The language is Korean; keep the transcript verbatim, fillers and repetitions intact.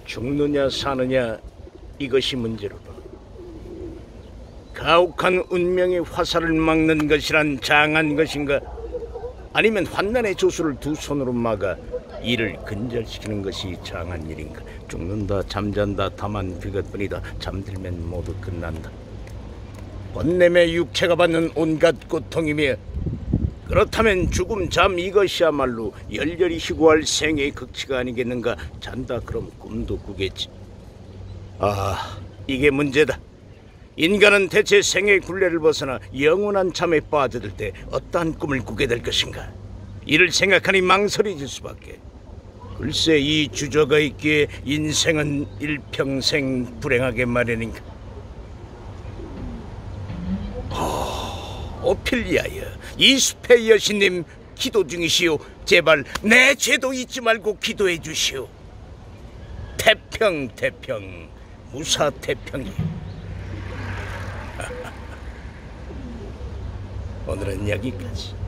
죽느냐 사느냐 이것이 문제로다. 가혹한 운명의 화살을 막는 것이란 장한 것인가? 아니면 환난의 조수를 두 손으로 막아 이를 근절시키는 것이 장한 일인가? 죽는다 잠잔다 다만 그것뿐이다. 잠들면 모두 끝난다. 번냄의 육체가 받는 온갖 고통이며, 그렇다면 죽음 잠 이것이야말로 열렬히 희고할 생의 극치가 아니겠는가? 잔다 그럼 꿈도 꾸겠지. 아, 이게 문제다. 인간은 대체 생의 굴레를 벗어나 영원한 잠에 빠져들 때 어떠한 꿈을 꾸게 될 것인가? 이를 생각하니 망설여질 수밖에. 글쎄, 이 주저가 있기에 인생은 일평생 불행하게 마련인가? 오, 오필리아여, 이 숲의 여신님 기도 중이시오. 제발 내 죄도 잊지 말고 기도해 주시오. 태평 태평 무사 태평이요. 오늘은 여기까지.